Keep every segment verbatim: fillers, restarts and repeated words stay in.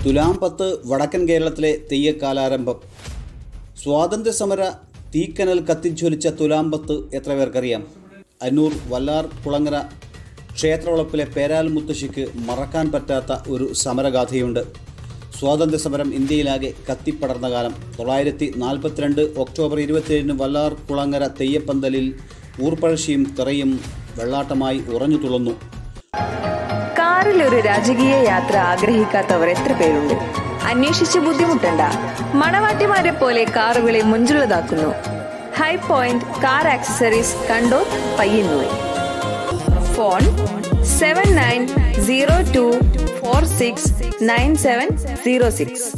തുലാം പത്ത് വടക്കൻ കേരളത്തിലെ തെയ്യക്കാലാരംഭം. സ്വാതന്ത്ര്യസമര തീക്കനൽ കത്തിജ്വലിച്ച തുലാം പത്ത് എത്ര പേർക്കറിയാം? അന്നൂർ വല്ലാർ കുളങ്ങര ക്ഷേത്രവളപ്പിലെ പേരാൽ മുത്തശ്ശിക്ക് മറക്കാൻ പറ്റാത്ത ഒരു സമരഗാഥയുണ്ട്. സ്വാതന്ത്ര്യസമരം ഇന്ത്യയിലാകെ കത്തിപ്പടർന്ന കാലം. തൊള്ളായിരത്തി നാൽപ്പത്തിരണ്ട് ഒക്ടോബർ ഇരുപത്തിയേഴിന് വല്ലാർ കുളങ്ങര തെയ്യപ്പന്തലിൽ ഊർപ്പഴശ്ശിയും തിറയും വെള്ളാട്ടമായി ഉറഞ്ഞു തുളുന്നു. കാറിൽ ഒരു രാജകീയ യാത്ര ആഗ്രഹിക്കാത്തവർ എത്ര പേരുണ്ട്? അന്വേഷിച്ച് ബുദ്ധിമുട്ടണ്ട. മണവാട്ടിമാരെ പോലെ കാറുകളെ മുഞ്ചുള്ളതാക്കുന്നു. ഹൈ പോയിന്റ് കാർ ആക്സസറീസ്, കണ്ടോ, Payyanur. Phone seven nine zero two four six nine seven zero six.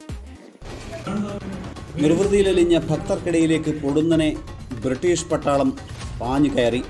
നിർവൃതിയിലലിഞ്ഞ ഭക്തർക്കിടയിലേക്ക് പൊടുന്നനെ ബ്രിട്ടീഷ് പട്ടാളം പാഞ്ഞു കയറി.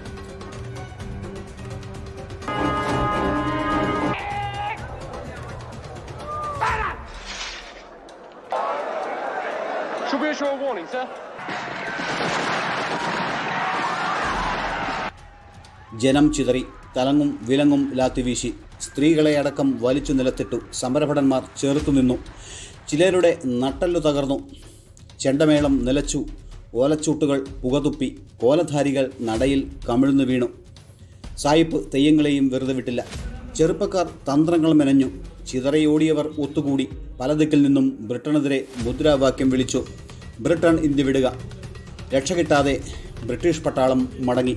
ജനം ചിതറി, തലങ്ങും വിലങ്ങും ലാത്തിവീശി. സ്ത്രീകളെ അടക്കം വലിച്ചു നിലത്തിട്ടു. സമരഭടന്മാർ ചേർത്തുനിന്നു. ചിലരുടെ നട്ടല്ലു തകർന്നു. ചെണ്ടമേളം നിലച്ചു. ഓലച്ചൂട്ടുകൾ പുകതുപ്പി. കോലധാരികൾ നടയിൽ കമിഴ്ന്നു വീണു. സായിപ്പ് തെയ്യങ്ങളെയും വെറുതെ വിട്ടില്ല. ചെറുപ്പക്കാർ തന്ത്രങ്ങൾ മെനഞ്ഞു. ചിതറയോടിയവർ ഒത്തുകൂടി. പല ദിക്കിൽ നിന്നും ബ്രിട്ടനെതിരെ മുദ്രാവാക്യം വിളിച്ചു. ബ്രിട്ടൻ ഇന്ത്യ വിടുക. രക്ഷ കിട്ടാതെ ബ്രിട്ടീഷ് പട്ടാളം മടങ്ങി.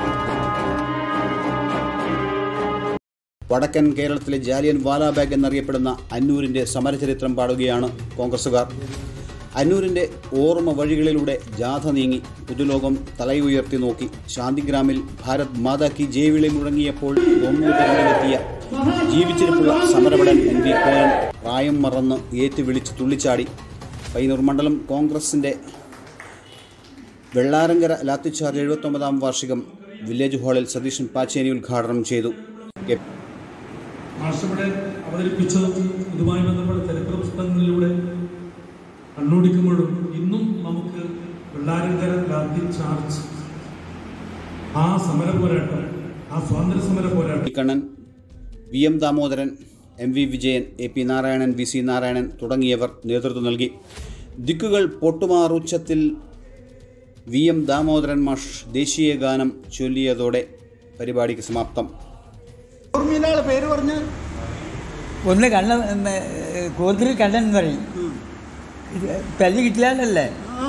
വടക്കൻ കേരളത്തിലെ ജാലിയൻ വാലാബാഗ് എന്നറിയപ്പെടുന്ന അന്നൂരിൻ്റെ സമരചരിത്രം പാടുകയാണ് കോൺഗ്രസുകാർ. അന്നൂരിൻ്റെ ഓർമ്മ വഴികളിലൂടെ ജാഥ നീങ്ങി. പുതുലോകം തലയുയർത്തി നോക്കി. ശാന്തിഗ്രാമിൽ ഭാരത് മാതാ കി ജയ് വിളി മുഴങ്ങിയപ്പോൾ തൊണ്ണൂറ്റിരണ്ടിലെത്തിയ ജീവിച്ചിരിപ്പുള്ള സമരഭടൻ എൻ വി കോലൻ പ്രായം മറന്ന് ഏറ്റുവിളിച്ച് തുള്ളിച്ചാടി. പയ്യന്നൂർ മണ്ഡലം കോൺഗ്രസിൻ്റെ വെള്ളാരങ്കര ലാത്തിച്ചാർജ് എഴുപത്തൊമ്പതാം വാർഷികം വില്ലേജ് ഹാളിൽ സതീശൻ പാച്ചേനി ഉദ്ഘാടനം ചെയ്തു. മാഷിവിടെ അവതരിപ്പിച്ചതും ഇതുമായി ബന്ധപ്പെട്ട ചരിത്ര പുസ്തകങ്ങളിലൂടെ കണ്ണോടിക്കുമ്പോഴും ഇന്നും നമുക്ക് വെള്ളാരങ്കര ലാത്തി ചാർജ് ആ സമര പോരാട്ടം, ആ സ്വാതന്ത്ര്യ സമര പോരാട്ടം Kannan, V M Damodaran, M V Vijayan, A P Narayanan, V C Narayanan തുടങ്ങിയവർ നേതൃത്വം നൽകി. ദിക്കുകൾ പൊട്ടുമാറുച്ചത്തിൽ വി എം ദാമോദരൻ മാഷ് ദേശീയ ഗാനം ചൊല്ലിയതോടെ പരിപാടിക്ക് സമാപ്തം. പേര് പറഞ്ഞ ഒന്ന് കണ്ണൻ, കോതിരി കണ്ണൻ എന്ന് പറയും. തല്ല് കിട്ടിയാലല്ലേ?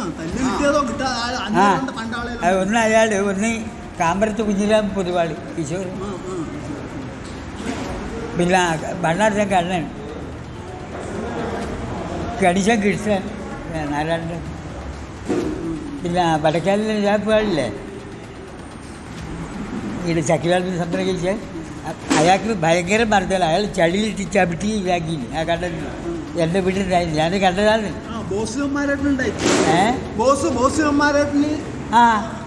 ആ, ഒന്ന് അയാൾ, ഒന്ന് കാമ്പരത്ത് കുഞ്ഞിരാം പൊതുവാളി ഈശോർ, പിന്നെ ഭണ്ണാടൻ കണ്ണൻ, കണിശൻ കൃഷ്ണൻ, നാരായണൻ, പിന്നെ വടക്കാലിലെ രാപ്പാളില്ലേ ഇവിടെ ചക്കിലാട്ടിൽ സംഭരണം കഴിച്ചാൽ അയാൾക്ക് ഭയങ്കര മർദ്ദല. അയാൾ ചളിയിൽ ചവിട്ടി ഇതാക്കി. ആ കണ്ടത് എൻ്റെ വീട്ടിലുണ്ടായിരുന്നു, ഞാൻ കണ്ടതാണ്. ആ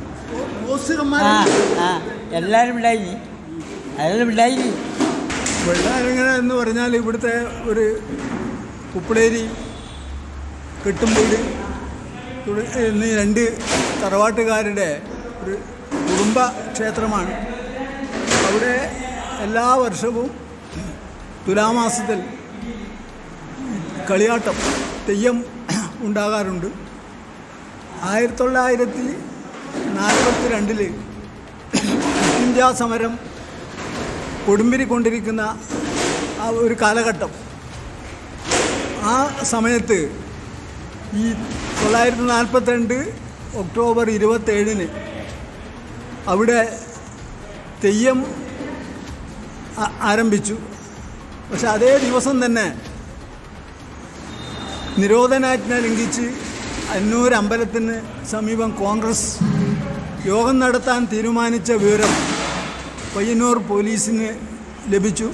ആ എല്ലാവരും ഉണ്ടായി, അയാളും ഉണ്ടായി. വെള്ളാരങ്കര എന്ന് പറഞ്ഞാൽ ഇവിടുത്തെ ഒരു ഉപ്പളേരി, കെട്ടുംപൂടി എന്നീ രണ്ട് തറവാട്ടുകാരുടെ ഒരു കുടുംബ ക്ഷേത്രമാണ്. അവിടെ എല്ലാ വർഷവും തുലാമാസത്തിൽ കളിയാട്ടം, തെയ്യം ഉണ്ടാകാറുണ്ട്. ആയിരത്തി തൊള്ളായിരത്തി നാൽപ്പത്തി രണ്ടില് ഇന്ത്യ സമരം കൊടുമ്പിരിക്കൊണ്ടിരിക്കുന്ന ആ ഒരു കാലഘട്ടം. ആ സമയത്ത് ഈ തൊള്ളായിരത്തി നാൽപ്പത്തിരണ്ട് ഒക്ടോബർ ഇരുപത്തേഴിന് അവിടെ തെയ്യം ആരംഭിച്ചു. പക്ഷെ അതേ ദിവസം തന്നെ നിരോധനാജ്ഞ ലംഘിച്ച് അന്നൂർ അമ്പലത്തിന് സമീപം കോൺഗ്രസ് യോഗം നടത്താൻ തീരുമാനിച്ച വിവരം പയ്യന്നൂർ പോലീസിന് ലഭിച്ചു.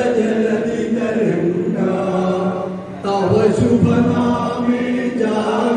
शुभ नामे जा